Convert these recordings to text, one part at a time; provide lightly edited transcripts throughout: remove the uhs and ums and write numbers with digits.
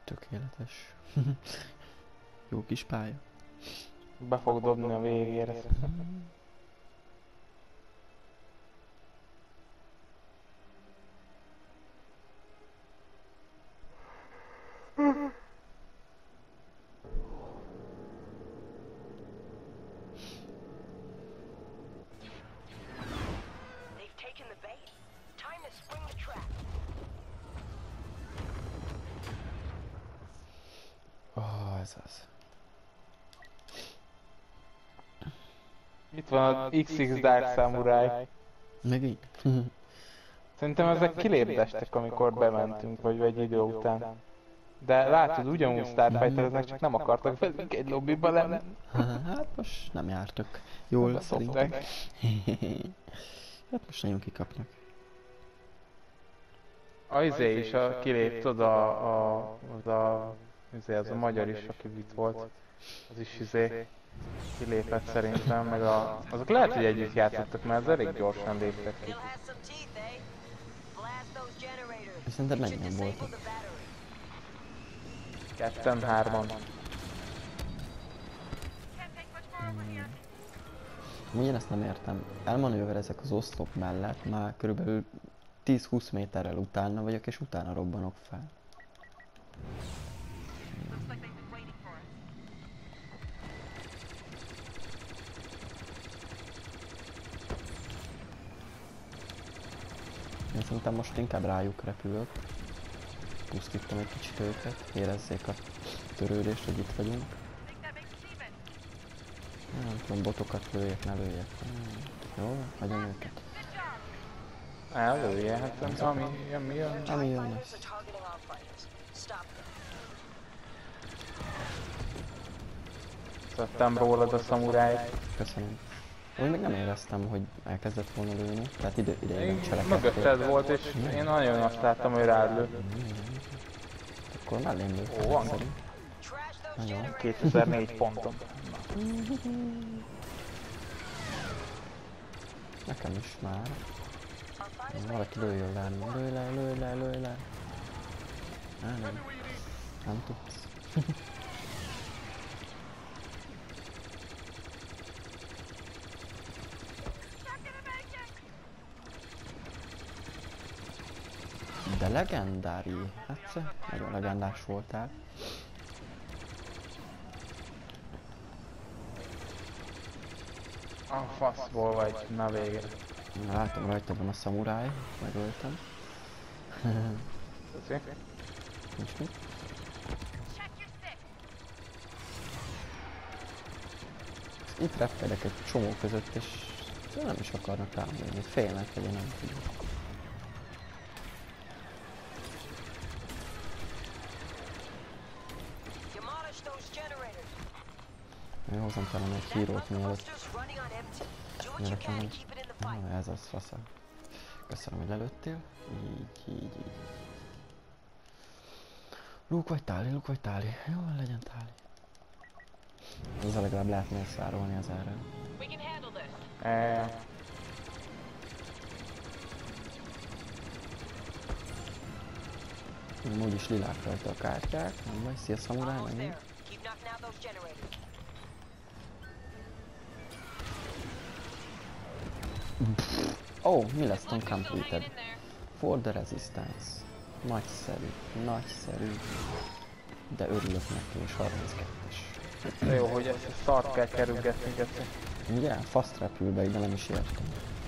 Tökéletes. Jó kis pálya. Be fog dobni a végére. Ez az. Itt van a XX Dark Samurai. Megint? Szerintem ezek kilépdestek, amikor bementünk, vagy egy idő után. De látod, ugyanúgy Starfightereznek, csak nem akartak velünk egy lobbyba lenni. Hát most nem jártok jól Beszopták. szerintem. Hát most nagyon kikapnak. A izé is kilép, tudod, az a magyar is, aki itt volt. Az is izé kilépett szerintem, meg azok lehet, hogy együtt játszottak, mert az elég gyorsan léptek ki. Szerinted mennyien voltak? Ketten, hárman. Én ezt nem értem. Elmanőverezek az oszlop mellett, már körülbelül 10-20 méterrel utána vagyok, és utána robbanok fel. Én szerintem most inkább rájuk repülök. Pusztítom egy kicsit őket, érezzék a törődést, hogy itt vagyunk. Nem tudom, botokat lőjek, ne lőjek. Jó, hagyom őket. Lője, hát ami jön. Ami jön lesz. Szedtem rólad a szamurájt. Köszönöm. Úgy még nem éreztem, hogy elkezdett volna lőni, tehát idejében cselekedtél. Mögötted volt, és én nagyon azt láttam, hogy rád lő. Akkor mellém lőtt. Ó, van. Nagyon. 2004 ponton. Nekem is már. Valaki lőjön le, lőj le. Nem. Nem tudsz. De legendári. Hát nagyon legendás voltál. A faszból vagy, na végre. Látom, rajta van a szamuráj, megöltem. Köszi. Nincs mit. Itt repkedek egy csomó között, és nem is akarnak támadni, félnek, hogy én nem tudom. Én hozom talán egy hírót mielőtt. Ez az fasza. Köszönöm, hogy lelőttél. Így. Luke vagy Táli. Jó, legyen Táli. Ezzel legalább lehet mészárolni az erre. Úgyis lilák rajta a kártyák, nem baj, szia szamuráj, menjünk. Oh, Milestone completed. For the resistance. Nagyszerű. De örülök neki, és 32-es. De jó, hogy ezt a szart kell kerülgetni, Geci. Ugye? Fast repül be, de nem is értem.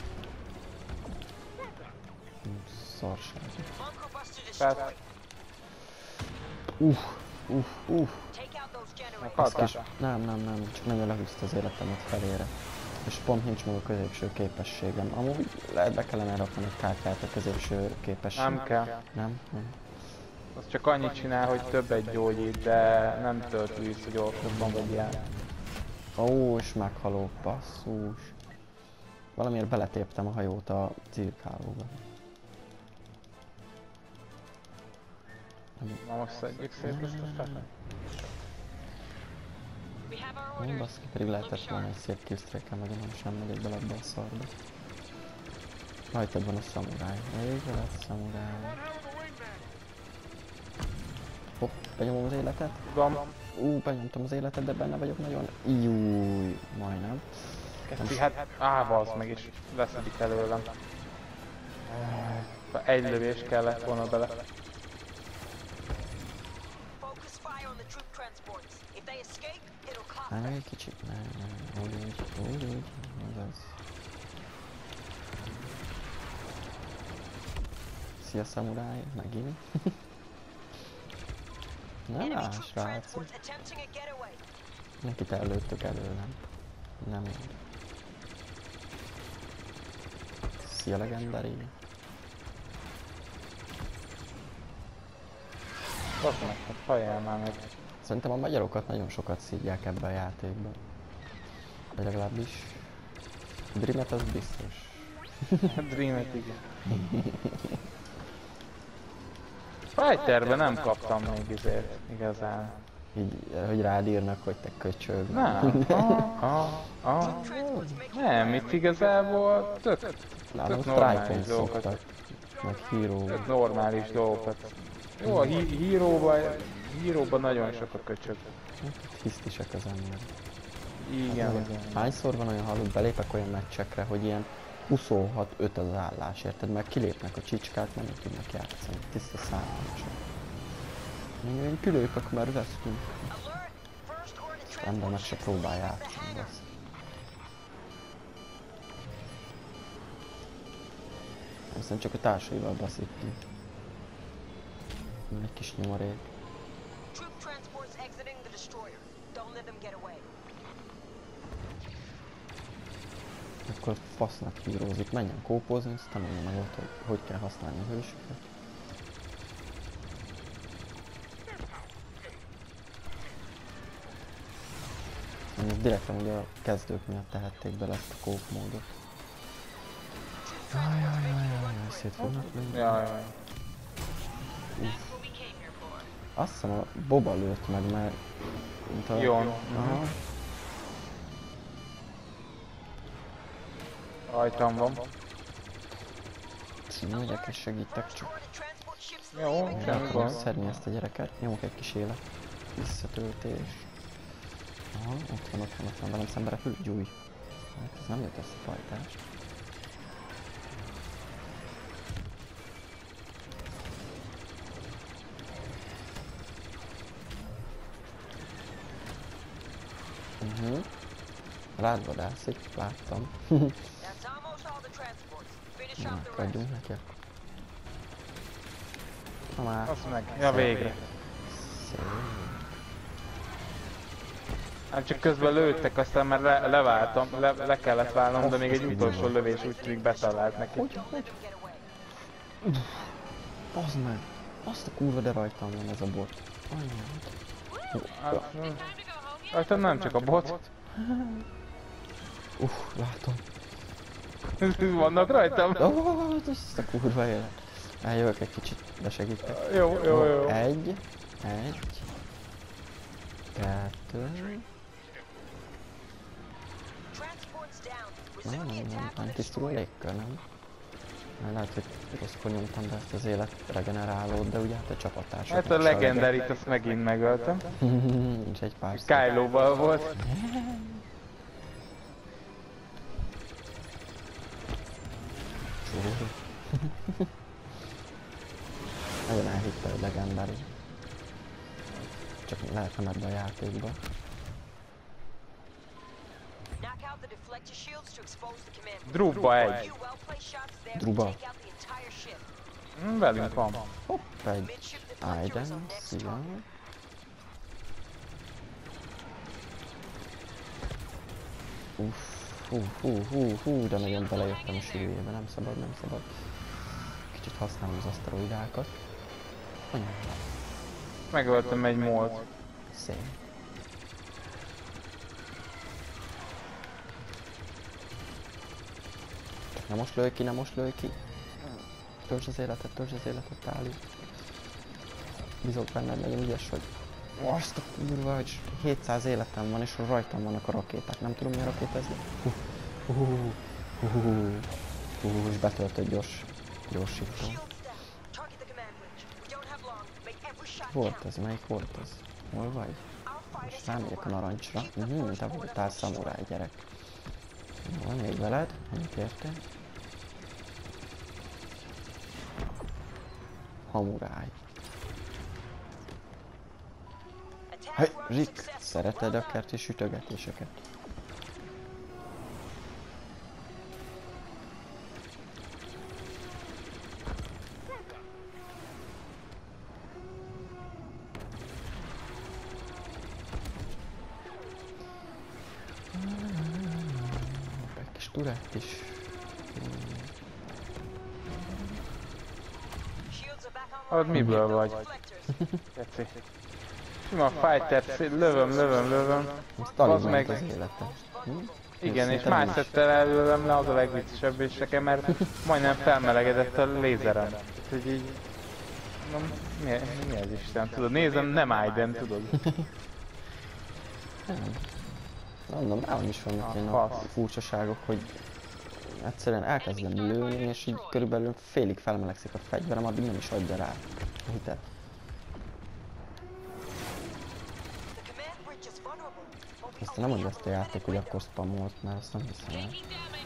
Szarság. Tehát... Meghaltál? Nem, csak nagyon lehúzta az életemet felére. És pont nincs meg a középső képességem. Amúgy lehet be kellene rakni egy kártyát a középső képességem. Nem kell. Nem? Az csak annyit csinál, hogy többet gyógyít, de nem tölt víz, hogy gyorsabban vagy ilyen. Ó, és meghalok, basszus. Valamiért beletéptem a hajót a cirkálóba. Na most szedjük szét ezt a fele. Nem baszki, pedig lehetett volna egy szép killstreak-en, meg nem sem megyek bele ebbe a szarba. Rajtad van a szamuráj. Végre lett szamuráj. Hopp. benyomom az életet. Tudom. Benyomtam az életet, de benne vagyok nagyon. Júj, majdnem. Hát, bazd meg is leszedik előlem. Egy lövés kellett volna bele. Nem, egy kicsit, nem, úgy, azaz. Szia, szamuráj, megint. Nem áll, srácok. Nekit előttök előlem. Nem én. Szia, legendary. Basz meg, hát halljál már meg. Szerintem a magyarokat nagyon sokat szívják ebben a játékban. Vagy legalábbis... Dreamet az biztos. Dreamet igen. Fighterben nem kaptam még ezért igazán. Így, hogy rád írnak, hogy te köcsög. Nem. Nem, itt igazából tök normális dolgokat. Meg híró. Tök normális dolgokat. Jó, a híróban nagyon sok a köcsög. Hisztisek az ember. Igen. Hányszor van olyan, hallott, belépek olyan meccsekre, hogy ilyen 26-5 az állás, érted? Meg kilépnek a csicskák, nem tudnak játszani. Tiszta számolások. Még külőjük, akkor már vesztünk. És ember meg se próbál játszani, bassz. Aztán csak a társaival baszik ki. Egy kis nyomorék. Akkor fasznak hírózik, menjen kópozni, aztán mondja meg ott, hogy kell használni a hősöket. Ezt direkt amúgy a kezdők miatt tehették bele ezt a kóp módot. Jaj, szét fognak lenni. Jaj. Azt hiszem a Boba lőtt meg, mert... Jón. Rajtam van. Megyek és segítek csak. Jó, semmi gond. Szedni ezt a gyereket, nyomok egy kis élet. Visszatöltés. Aha, ott van, velem szembe repül, gyújj. Hát ez nem jött ezt a fajtást. Rád vadászik, láttam. Na, adjunk neki akkor. Na már. Azt meg. Ja, végre. Szép. Hát csak közben lőttek, aztán már leváltam, le kellett válnom, de még egy utolsó lövés úgy tűnik betalált neki. Hogy? Bazd meg! Azt a kurva, de rajtam van ez a bot. Anyját. Rajtam nem csak a bot. Látom. Vannak rajtam? Azt a kurva élet. Eljövök egy kicsit, besegítek. Jó. Egy. Kettő. Nem tisztul a légkör, nem? Lehet, hogy rosszkor nyomtam be ezt az élet regenerálót, de ugye hát a csapattársak. Hát a legendarit azt megint megöltem. Nincs egy pár szó. Kylo-val volt. Nagyon elhitte, hogy legendary. Csak lehet nem ebbe a játékba. Druba egy. Druba. Velünk van. Hopp, egy Aiden, szia. De nagyon belejöttem a sűrűjébe, nem szabad. Kicsit használom az aszteroidákat. Anyám. Megöltem egy mólt. Szép. Nem most lőj ki. Törzs az életet, Táli. Bízok benned, legyen ügyes, hogy... Azt a kurva, hogy 700 életem van, és rajtam vannak a rakéták. Nem tudom, mi a rakétázni. És betöltött gyorsító. Volt ez? Melyik volt ez? Hol vagy? Most rámegyek a narancsra. Te voltál szamuráj gyerek. Van még veled? Annyit érte? Hamuráj. Hey, Rick! Szereted a kerti sütögetéseket? Egy kis turett is. Hallod, miből vagy? Geci. Sima fighter, lövöm. Most alig ment az élete. Igen, és más szettel előlem le, az a legviccesebb és nekem, mert majdnem felmelegedett a lézerem. Úgyhogy így... Mondom, mi ez Isten? Tudod, nézem, nem Aiden, tudod. Mondom, nálam is vannak ilyen a furcsaságok, hogy egyszerűen elkezdem lőni, és így körülbelül félig felmelegszik a fegyverem, addig nem is adja rá a hitet. Aztán nem mondja ezt a játék, hogy akkor spamolt, mert azt nem hiszem el.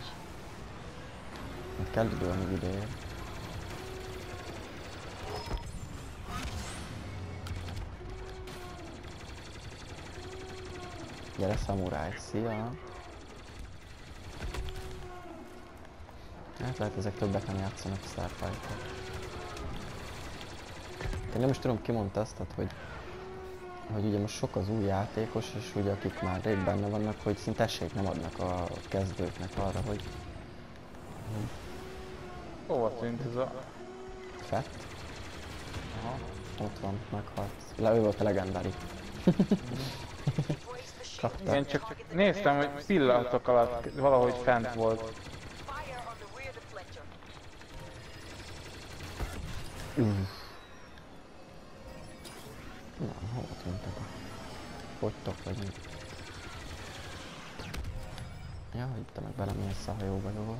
Mert kell idő, amíg ideér. Gyere szamuráj, szia! Hát lehet ezek többet nem játszanak Starfighter. Én nem is tudom, ki mondta azt, hogy ugye most sok az új játékos, és ugye akik már rég benne vannak, hogy szinte esélyt nem adnak a kezdőknek arra, hogy... Hova tűnt ez a... Fett? Aha. Ott van, meghalt. Ő volt a legendári. Kapta. Igen, csak néztem, hogy pillanatok alatt valahogy fent volt. Na, hova tűntek a fogytok vagy mi? Ja, hogy te meg belemész a hajóba, jó?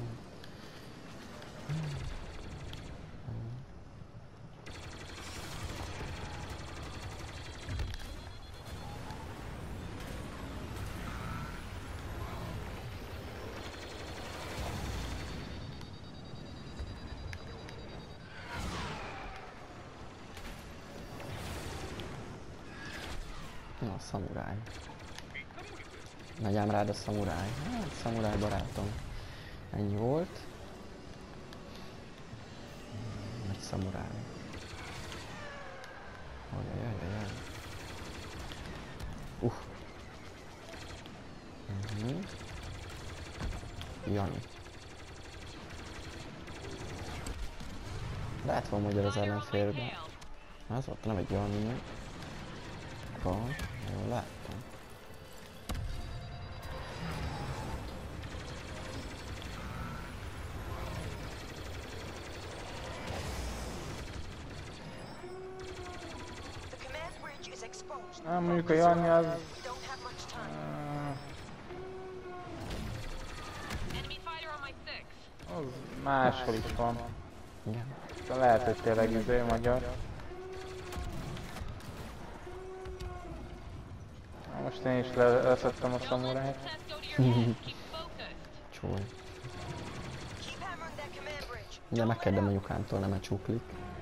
Na, a szamuráj. Megyám rád a szamuráj. Hát, szamuráj barátom. Ennyi volt. Nagy szamuráj. Ajajajajaj. Jani. Lehet van magyar az ellenfélben. Ez volt, nem egy Jani. Van, jól láttam. Mondjuk a Jani az... Az máshol is van. Igen. Lehet, hogy tényleg izé magyar. Most én is leszettem a szamurájt. Csúly. Ugye megkérdem a Jukántól, nem a csuklik.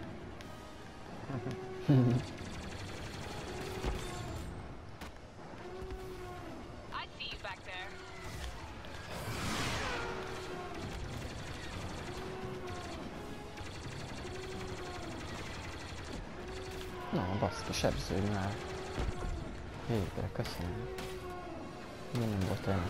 Na, baszki, sebződj már. Végre, köszönöm. Milyen nem volt olyan.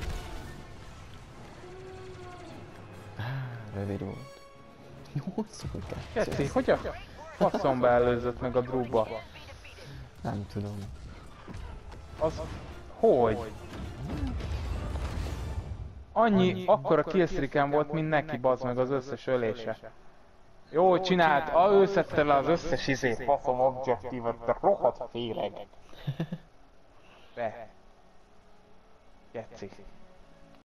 Rövid volt. 82. Geci, hogy a faszomba előzött meg a drúba? Nem tudom. Az... Hogy? Annyi, akkora killstreaken volt, mint neki, bazd meg az összes ölése. Jó, csinált, ő szedte le az összes izét, faszom objektívet, te rohadt féreg. Be. Geci.